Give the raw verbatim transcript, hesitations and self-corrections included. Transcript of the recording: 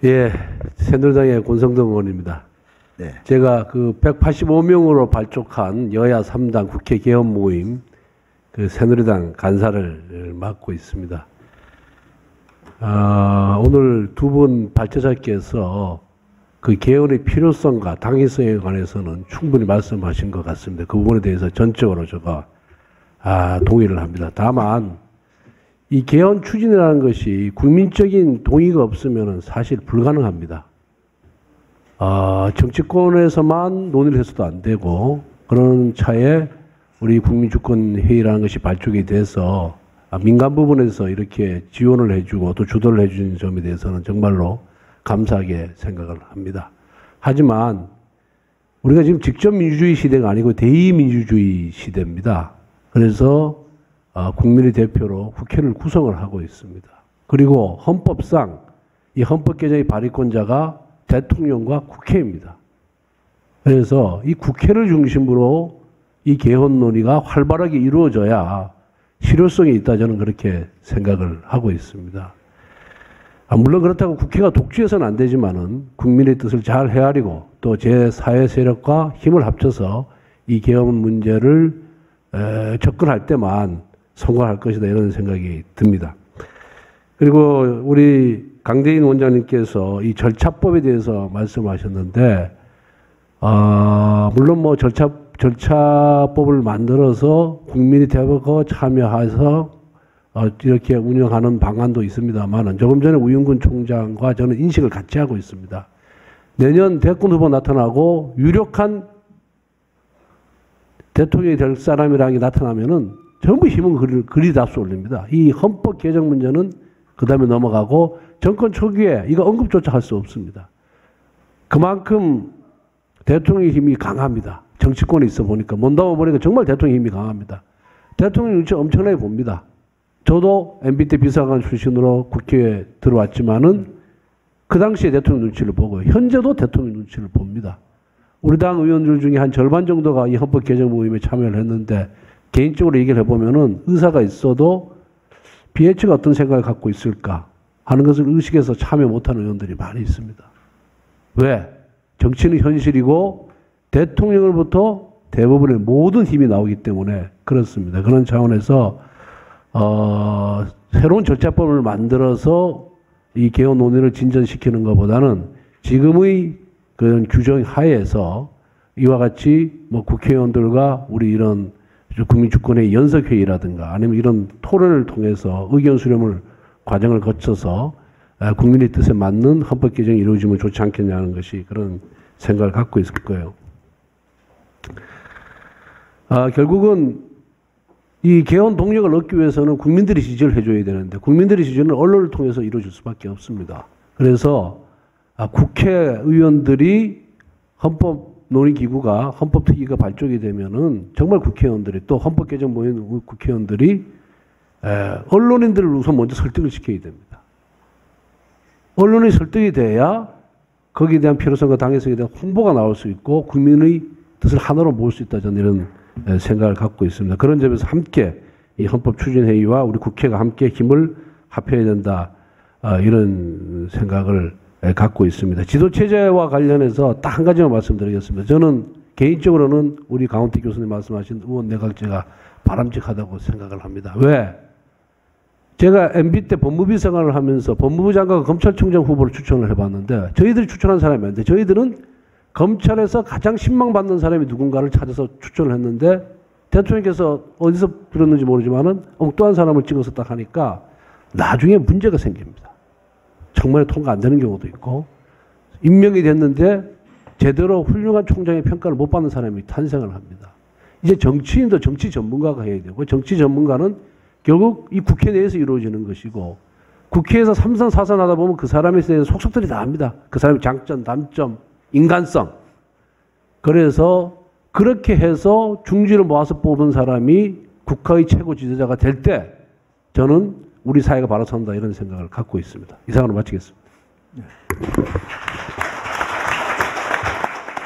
예, 새누리당의 권성동 의원입니다. 네. 제가 그 백팔십오 명으로 발족한 여야 삼 당 국회 개헌 모임 그 새누리당 간사를 맡고 있습니다. 아, 오늘 두 분 발제자께서 그 개헌의 필요성과 당위성에 관해서는 충분히 말씀하신 것 같습니다. 그 부분에 대해서 전적으로 제가 아, 동의를 합니다. 다만 이 개헌 추진이라는 것이 국민적인 동의가 없으면 사실 불가능합니다. 어, 정치권에서만 논의를 해서도 안 되고 그런 차에 우리 국민주권회의라는 것이 발족이 돼서 민간 부분에서 이렇게 지원을 해주고 또 주도를 해주는 점에 대해서는 정말로 감사하게 생각을 합니다. 하지만 우리가 지금 직접 민주주의 시대가 아니고 대의민주주의 시대입니다. 그래서 어, 국민의 대표로 국회를 구성을 하고 있습니다. 그리고 헌법상 이 헌법 개정의 발의권자가 대통령과 국회입니다. 그래서 이 국회를 중심으로 이 개헌 논의가 활발하게 이루어져야 실효성이 있다 저는 그렇게 생각을 하고 있습니다. 아, 물론 그렇다고 국회가 독주해서는 안 되지만은 국민의 뜻을 잘 헤아리고 또 제사회 세력과 힘을 합쳐서 이 개헌 문제를 에, 접근할 때만 성공할 것이다 이런 생각이 듭니다. 그리고 우리 강대인 원장님께서 이 절차법에 대해서 말씀하셨는데 어, 물론 뭐 절차 절차법을 만들어서 국민이 대거 참여해서 어, 이렇게 운영하는 방안도 있습니다만 조금 전에 우영근 총장과 저는 인식을 같이 하고 있습니다. 내년 대권 후보 나타나고 유력한 대통령이 될 사람이라는 게 나타나면은 전부 힘은 그리, 그리 다 쏠립니다. 이 헌법 개정 문제는 그 다음에 넘어가고 정권 초기에 이거 언급조차 할 수 없습니다. 그만큼 대통령의 힘이 강합니다. 정치권에 있어 보니까 mond다고 보니까 정말 대통령의 힘이 강합니다. 대통령 눈치 엄청나게 봅니다. 저도 엠비 때 비서관 출신으로 국회에 들어왔지만은 그 당시에 대통령 눈치를 보고요. 현재도 대통령 눈치를 봅니다. 우리 당 의원들 중에 한 절반 정도가 이 헌법 개정 모임에 참여를 했는데 개인적으로 얘기를 해보면은 의사가 있어도 비에이치가 어떤 생각을 갖고 있을까 하는 것을 의식해서 참여 못하는 의원들이 많이 있습니다. 왜? 정치는 현실이고 대통령으로부터 대부분의 모든 힘이 나오기 때문에 그렇습니다. 그런 차원에서 어, 새로운 절차법을 만들어서 이 개헌 논의를 진전시키는 것보다는 지금의 그런 규정 하에서 이와 같이 뭐 국회의원들과 우리 이런 국민주권회의 연석회의라든가 아니면 이런 토론을 통해서 의견 수렴을 과정을 거쳐서 국민의 뜻에 맞는 헌법 개정이 이루어지면 좋지 않겠냐는 것이 그런 생각을 갖고 있을 거예요. 아, 결국은 이 개헌 동력을 얻기 위해서는 국민들이 지지를 해줘야 되는데 국민들의 지지는 언론을 통해서 이루어질 수밖에 없습니다. 그래서 아, 국회의원들이 헌법 논의기구가 헌법특위가 발족이 되면은 정말 국회의원들이 또 헌법 개정 모임 국회의원들이 에, 언론인들을 우선 먼저 설득을 시켜야 됩니다. 언론이 설득이 돼야 거기에 대한 필요성과 당위성에 대한 홍보가 나올 수 있고 국민의 뜻을 하나로 모을 수 있다 저는 이런 에, 생각을 갖고 있습니다. 그런 점에서 함께 이 헌법 추진회의와 우리 국회가 함께 힘을 합해야 된다 어, 이런 생각을 에, 갖고 있습니다. 지도체제와 관련해서 딱 한 가지만 말씀드리겠습니다. 저는 개인적으로는 우리 강원택 교수님 말씀하신 의원 내각제가 바람직하다고 생각을 합니다. 왜? 제가 엠비 때 법무부 생활을 하면서 법무부 장관과 검찰총장 후보를 추천을 해봤는데 저희들이 추천한 사람이 아닌데 저희들은 검찰에서 가장 신망받는 사람이 누군가를 찾아서 추천을 했는데 대통령께서 어디서 들었는지 모르지만은 엉뚱한 사람을 찍어서 딱 하니까 나중에 문제가 생깁니다. 정말 통과 안 되는 경우도 있고 임명이 됐는데 제대로 훌륭한 총장의 평가를 못 받는 사람이 탄생을 합니다. 이제 정치인도 정치 전문가가 해야 되고 정치 전문가는 결국 이 국회 내에서 이루어지는 것이고 국회에서 삼선 사선 하다 보면 그 사람에 대해서 속속들이 다 합니다. 그 사람의 장점, 단점, 인간성. 그래서 그렇게 해서 중지를 모아서 뽑은 사람이 국가의 최고 지도자가 될 때 저는 우리 사회가 바로 선다 이런 생각을 갖고 있습니다. 이상으로 마치겠습니다. 네.